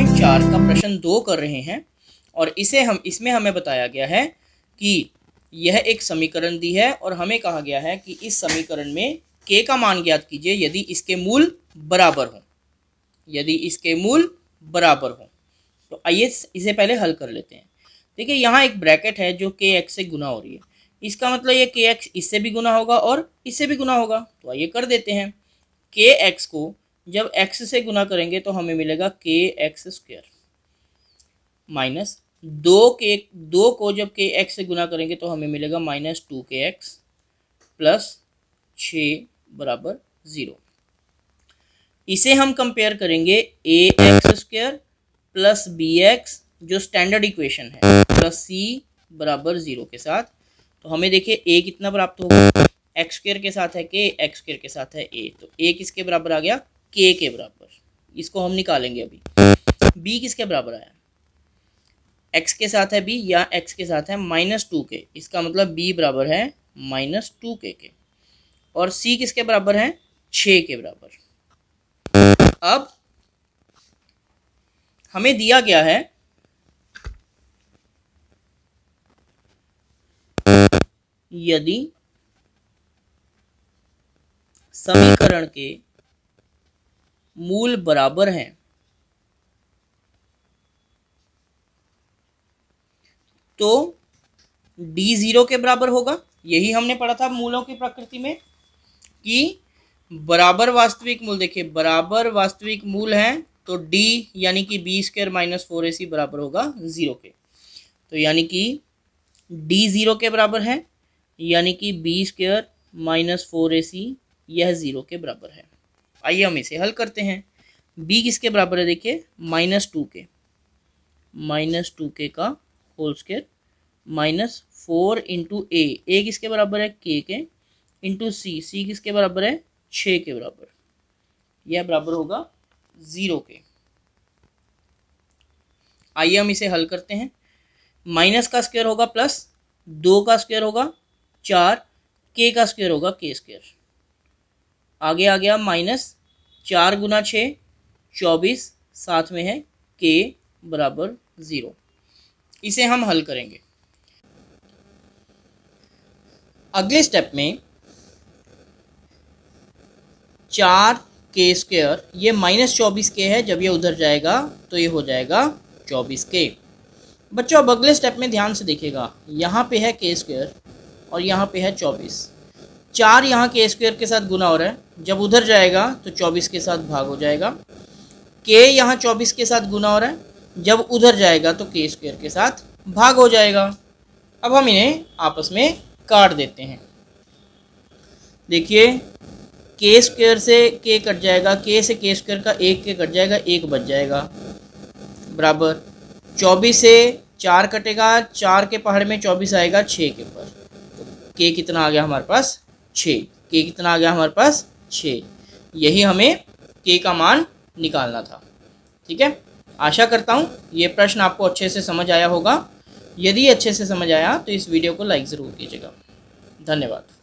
3.4 का प्रश्न 2 कर रहे हैं और इसमें हमें बताया गया है कि यह एक समीकरण दी है और हमें कहा गया है कि इस समीकरण में k का मान ज्ञात कीजिए यदि इसके मूल बराबर हो। तो आइए इसे पहले हल कर लेते हैं। देखिए यहाँ एक ब्रैकेट है जो kx से गुना हो रही है, इसका मतलब ये kx इससे भी गुना होगा और इससे भी गुना होगा। तो आइए कर देते हैं। kx को जब x से गुना करेंगे तो हमें मिलेगा kx स्क्वायर माइनस 2 को जब kx से गुना करेंगे तो हमें मिलेगा माइनस 2kx प्लस 6 बराबर 0। इसे हम कंपेयर करेंगे ax स्क्वायर प्लस bx जो स्टैंडर्ड इक्वेशन है प्लस c बराबर 0 के साथ। तो हमें देखिए a कितना प्राप्त होगा, x स्क्वायर के साथ है k, x स्क्वायर के साथ है a, तो a किसके बराबर आ गया, k के बराबर। इसको हम निकालेंगे अभी। b किसके बराबर आया, x के साथ है b या x के साथ है माइनस 2k, इसका मतलब b बराबर है माइनस 2k के। और c किसके बराबर है, 6 के बराबर। अब हमें दिया गया है यदि समीकरण के मूल बराबर हैं तो d 0 के बराबर होगा। यही हमने पढ़ा था मूलों की प्रकृति में कि बराबर वास्तविक मूल, देखिए बराबर वास्तविक मूल हैं तो d यानी कि b स्क्वायर माइनस 4ac बराबर होगा 0 के। तो यानी कि d 0 के बराबर है, यानी कि b स्क्वायर माइनस 4ac यह 0 के बराबर है। आइए हम इसे हल करते हैं। b किसके बराबर है, देखिए माइनस 2k का whole square minus 4 into a किसके बराबर है, k के, इंटू c किसके बराबर है, 6 के बराबर। यह बराबर होगा 0 के। आइए हम इसे हल करते हैं। माइनस का स्क्वायर होगा प्लस 2 का स्क्वायर होगा 4, k का स्क्वायर होगा k स्क्वायर। आगे आ गया माइनस 4 गुना 6 24, साथ में है k बराबर 0। इसे हम हल करेंगे। अगले स्टेप में 4k स्क्वायर, ये माइनस 24k है, जब ये उधर जाएगा तो ये हो जाएगा 24k। बच्चों अब अगले स्टेप में ध्यान से देखिएगा, यहाँ पे है k स्क्वायर और यहाँ पे है 24। 4 यहाँ k स्क्वायर के साथ गुना हो रहा है, जब उधर जाएगा तो 24 के साथ भाग हो जाएगा। k यहाँ 24 के साथ गुना हो रहा है, जब उधर जाएगा तो k स्क्वायर के साथ भाग हो जाएगा। अब हम इन्हें आपस में काट देते हैं। देखिए k स्क्वायर से k कट जाएगा, k से k स्क्वायर का 1 k कट जाएगा, 1 बच जाएगा बराबर 24 से 4 कटेगा, 4 के पहाड़ में 24 आएगा 6 के पर। तो k कितना आ गया हमारे पास, 6। k कितना आ गया हमारे पास, 6। यही हमें k का मान निकालना था। ठीक है, आशा करता हूँ ये प्रश्न आपको अच्छे से समझ आया होगा। यदि अच्छे से समझ आया तो इस वीडियो को लाइक ज़रूर कीजिएगा। धन्यवाद।